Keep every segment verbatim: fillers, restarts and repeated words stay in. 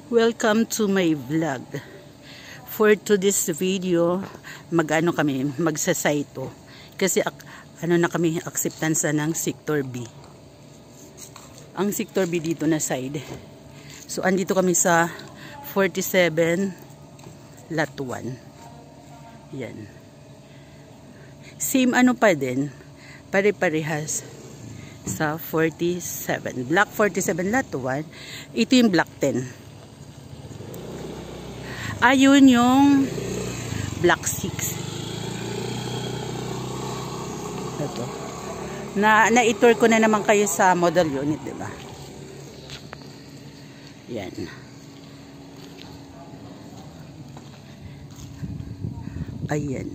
Welcome to my vlog. For today's video, mag-ano kami, magsasaito. Kasi ano na kami, acceptance ng Sector B. Ang Sector B dito na side. So andito kami sa forty-seven lot one. Yan. Same ano pa din, pare-parehas sa forty-seven. Block forty-seven lot one. Ito yung block ten. Ayun yung block six. Ito. Na na-tour ko na naman kayo sa model unit, 'di ba? Yan. Ayan.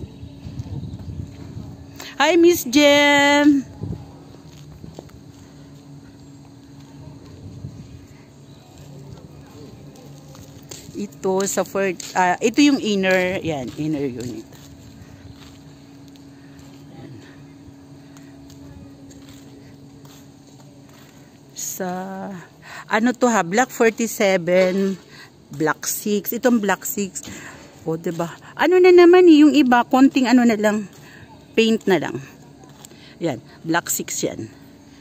Hi Miss Jem. Ito sa for, uh, ito yung inner, yan, inner unit. Yan. Sa ano to ha, block forty-seven, block six. Itong block six. O, diba? Ano na naman yung iba, konting ano na lang, paint na lang. Yan, block six yan.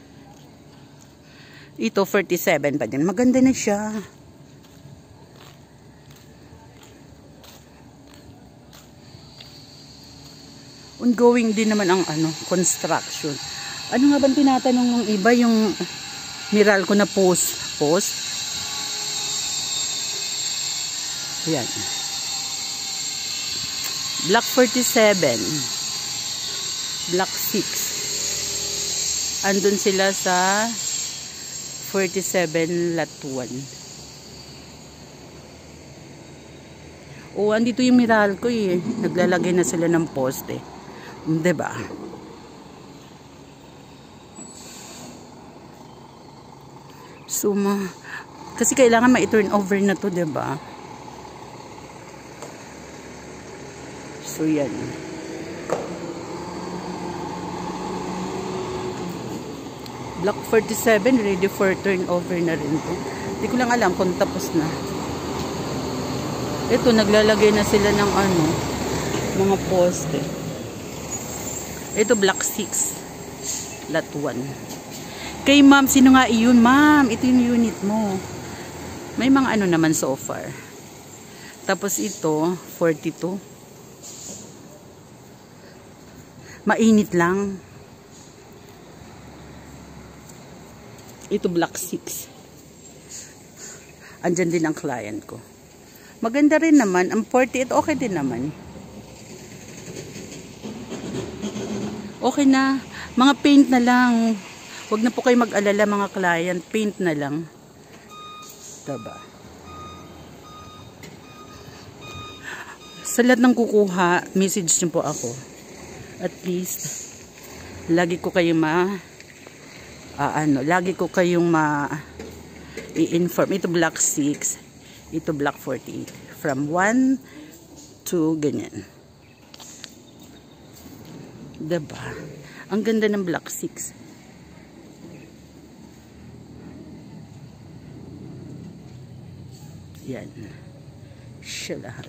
Ito forty-seven pa din. Maganda na siya. Ongoing din naman ang ano, construction. Ano nga bang tinatanong ng iba yung miral ko na post? Post? Yan. Block forty-seven. Block six. Andun sila sa forty-seven lot one. O, andito yung miral ko eh. Naglalagay na sila ng poste. Diba? So, ma kasi kailangan ma-turn over na to, diba? So, yan. Block forty-seven, ready for turnover na rin to. Hindi ko lang alam kung tapos na. Ito, naglalagay na sila ng ano, mga poste. Ito block six lot one. Kay ma'am, sino nga iyon ma'am? Ito yung unit mo. May mga ano naman so far. Tapos ito forty-two. Mainit lang. Ito block six. Andyan din ang client ko. Maganda rin naman. Ang forty-eight okay din naman. Okay na. Mga paint na lang. Huwag na po kayo mag-alala mga client. Paint na lang. Diba? Sa lahat ng kukuha, message niyo po ako. At least, lagi ko kayong ma uh, ano, lagi ko kayong ma i-inform. Ito block six. Ito block forty-eight. From one to ganyan. Diba? Ang ganda ng block six. Yan. Siya lahat.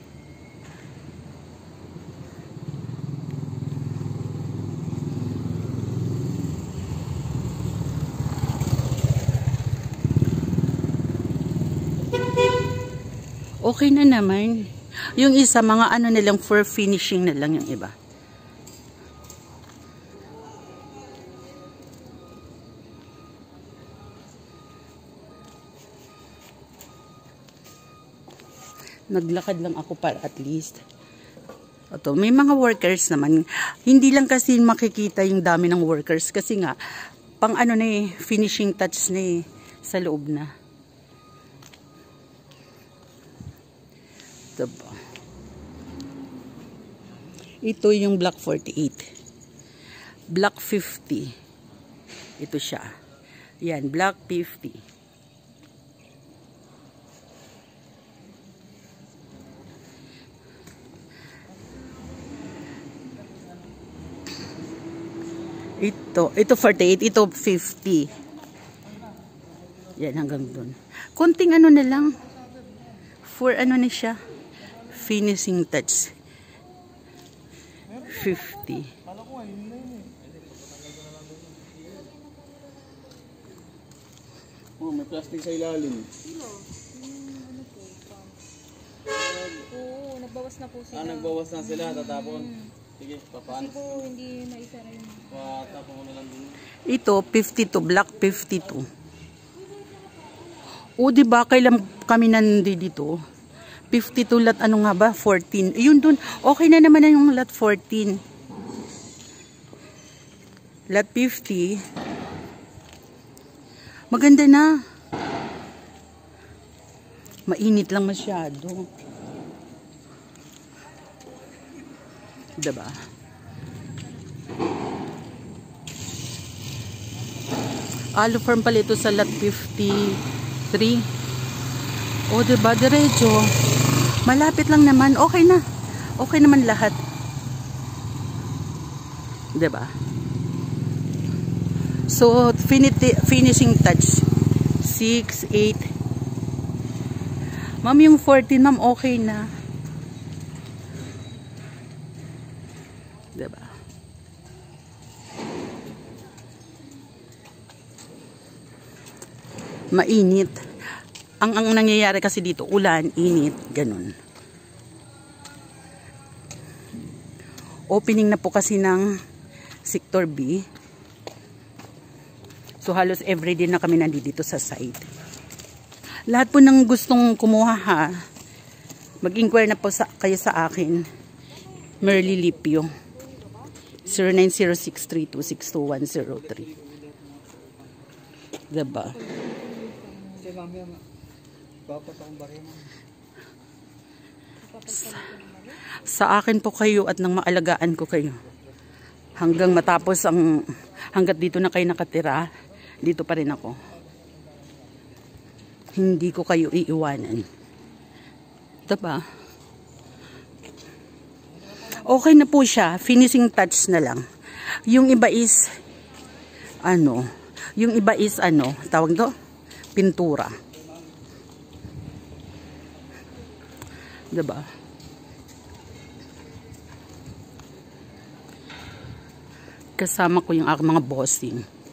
Okay na naman. Yung isa, mga ano nilang for finishing na lang yung iba. Naglakad lang ako para at least. Ito, may mga workers naman. Hindi lang kasi makikita yung dami ng workers. Kasi nga, pang ano na eh, finishing touch na eh, sa loob na. Ito ba? Ito yung block forty-eight. Block fifty. Ito siya. Yan, block fifty. Ito, ito forty-eight, ito fifty. Yan, hanggang dun. Konting ano na lang. For ano na siya. Finishing touch. fifty. Oh, may plastic sa ilalim. Sino? Hmm, ano po? Oo, nagbawas na po sila. Ah, nagbawas na sila, tatapon. Sige, papaan. Kasi po, hindi naisara yun. Patapon ko na lang din. Ito, fifty-two. Black fifty-two. O, diba, kailan kami nandito? fifty-two lot, ano nga ba? fourteen. Yun dun. Okay na naman na yung lot fourteen. Lot fifty. Maganda na. Mainit lang masyado. Diba? Alo firm pala ito sa lot fifty-three. O, diba? Diretso. Malapit lang naman. Okay na. Okay naman lahat. Diba? So, finishing touch. six, eight. Ma'am, yung fourteen, ma'am, okay na. Diba? Mainit. Ang, ang nangyayari kasi dito, ulan, init, ganun. Opening na po kasi ng Sector B. So, halos everyday na kami nandito sa site. Lahat po ng gustong kumuha ha, mag-inquire na po sa, kayo sa akin. Merly Lipio. zero nine zero six three two six two one zero three. Diba? Sa akin po kayo at nang maalagaan ko kayo. Hanggang matapos ang, hanggat dito na kayo nakatira, dito pa rin ako. Hindi ko kayo iiwanan. Diba? Okay na po siya. Finishing touch na lang. Yung iba is, ano, yung iba is, ano, tawag to? Pintura. Diba? Kasama ko yung aking mga bossing.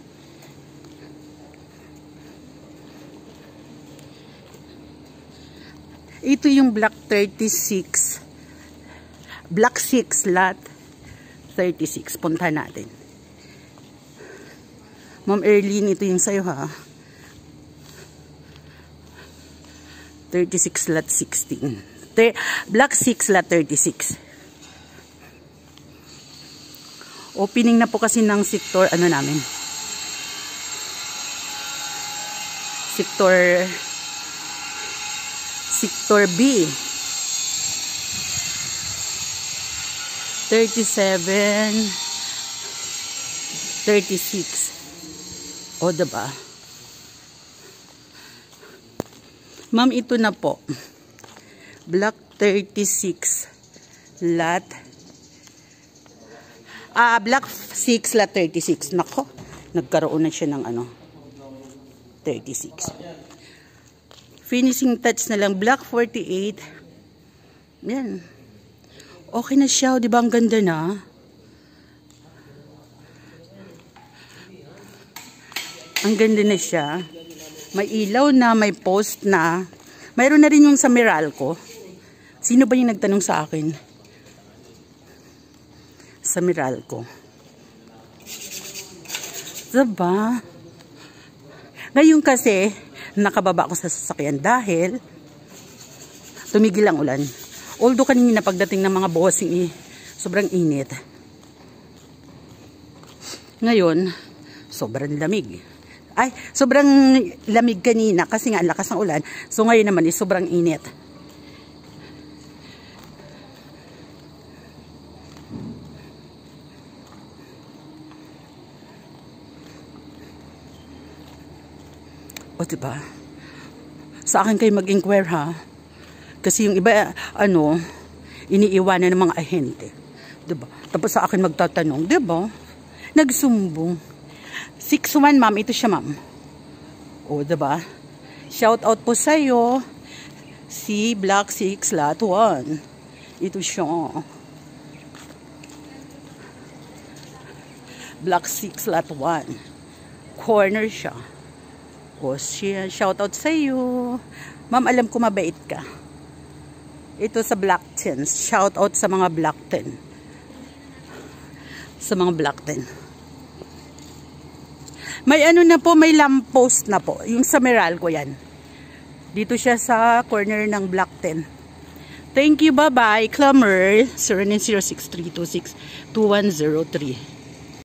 Ito yung block thirty-six. Block six lot thirty-six. Punta natin. Ma'am Erlene, ito yung sayo ha. thirty-six lot sixteen. Block six lot thirty-six. Opening na po kasi ng sector, ano namin. Sector Sector B. thirty-seven, thirty-six. O, diba? Ma'am, ito na po. Block thirty-six lot. Ah, block six lot thirty-six. Nako, nagkaroon na siya ng ano. thirty-six. Finishing touch na lang. Block forty-eight. Yan. Okay na siya. Di ba ang ganda na? Ang ganda na siya. May ilaw na. May post na. Mayroon na rin yung sa Meralco. Sino ba yung nagtanong sa akin? Sa Meralco. Diba? Ngayon kasi, nakababa ako sa sasakyan dahil tumigil ang ulan. Although kanina pagdating ng mga bossing eh, sobrang init. Ngayon, sobrang lamig. Ay, sobrang lamig kanina kasi nga ang lakas ng ulan. So ngayon naman is sobrang init. O diba? Sa akin kayo mag-inquire ha. Kasi yung iba, ano, iniiwanan ng mga ahente. Diba? Tapos sa akin magtatanong, diba? Nagsumbong. six one ma'am, ito siya ma'am. O diba? Shout out po sa'yo. Si Block six Lot one. Ito siya. Block six Lot one. Corner siya. O siya. Shout out sa'yo. Ma'am, alam ko mabait ka. Ito sa Block ten. Shout out sa mga Block ten. Sa mga Block ten. May ano na po, may lamppost na po. Yung sa Meralco yan. Dito siya sa corner ng Block ten. Thank you, bye-bye. Clamerl, zero nine zero six three two six two one zero three.